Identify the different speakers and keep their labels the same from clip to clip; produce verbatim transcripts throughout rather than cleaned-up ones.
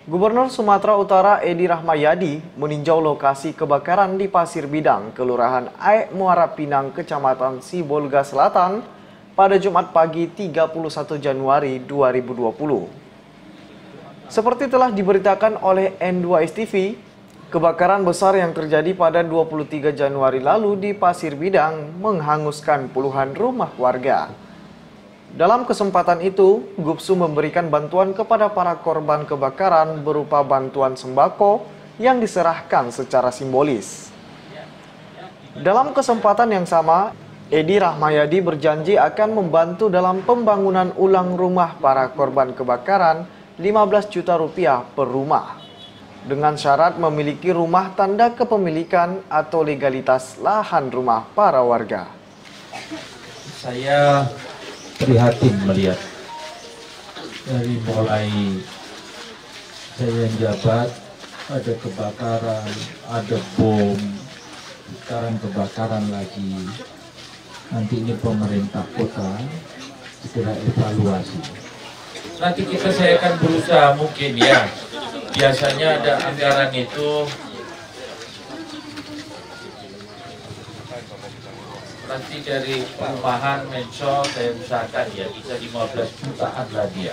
Speaker 1: Gubernur Sumatera Utara Edi Rahmayadi meninjau lokasi kebakaran di Pasir Bidang, Kelurahan Aek Muara Pinang, Kecamatan Sibolga Selatan pada Jumat pagi tiga puluh satu Januari dua ribu dua puluh. Seperti telah diberitakan oleh N dua S T V, kebakaran besar yang terjadi pada dua puluh tiga Januari lalu di Pasir Bidang menghanguskan puluhan rumah warga. Dalam kesempatan itu, Gubsu memberikan bantuan kepada para korban kebakaran berupa bantuan sembako yang diserahkan secara simbolis. Dalam kesempatan yang sama, Edi Rahmayadi berjanji akan membantu dalam pembangunan ulang rumah para korban kebakaran lima belas juta rupiah per rumah, dengan syarat memiliki rumah tanda kepemilikan atau legalitas lahan rumah para warga.
Speaker 2: Saya prihatin melihat dari mulai saya yang jabat, ada kebakaran, ada bom, sekarang kebakaran lagi. Nanti ini pemerintah kota segera evaluasi. Nanti kita saya akan berusaha mungkin ya. Biasanya ada anggaran itu nanti dari perumahan Mensos saya usahakan ya bisa lima belas jutaan lah dia.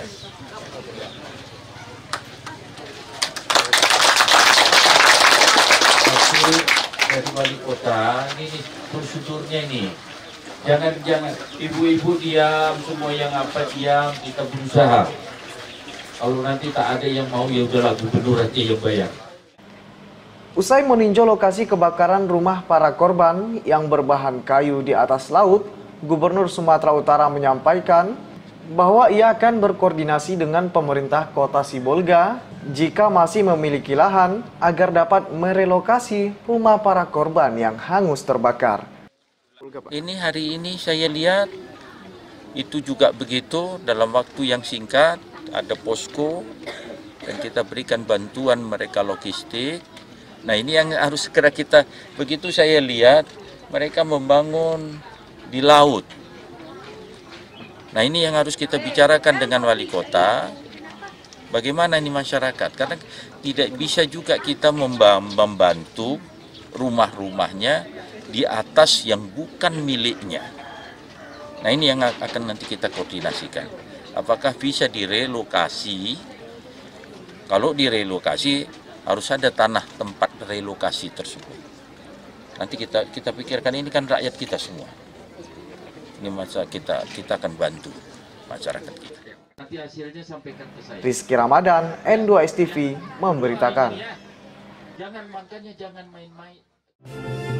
Speaker 2: Tapi dari wali kota ini prosedurnya ini. Jangan jangan ibu-ibu diam, semua yang apa diam, kita berusaha. Kalau nanti tak ada yang mau ya udahlah gubernur aja yang bayar.
Speaker 1: Usai meninjau lokasi kebakaran rumah para korban yang berbahan kayu di atas laut, Gubernur Sumatera Utara menyampaikan bahwa ia akan berkoordinasi dengan pemerintah Kota Sibolga jika masih memiliki lahan agar dapat merelokasi rumah para korban yang hangus terbakar.
Speaker 3: Ini hari ini saya lihat itu juga begitu, dalam waktu yang singkat ada posko dan kita berikan bantuan mereka logistik. Nah ini yang harus segera kita, begitu saya lihat mereka membangun di laut. Nah ini yang harus kita bicarakan dengan wali kota, bagaimana ini masyarakat. Karena tidak bisa juga kita membantu rumah-rumahnya di atas yang bukan miliknya. Nah ini yang akan nanti kita koordinasikan. Apakah bisa direlokasi? Kalau direlokasi, harus ada tanah tempat relokasi tersebut. Nanti kita kita pikirkan, ini kan rakyat kita semua. Ini masa kita kita akan bantu masyarakat kita.
Speaker 2: Nanti hasilnya sampaikan ke saya.
Speaker 1: Rizky Ramadan, N dua S T V memberitakan.
Speaker 2: Jangan makanya jangan main-main.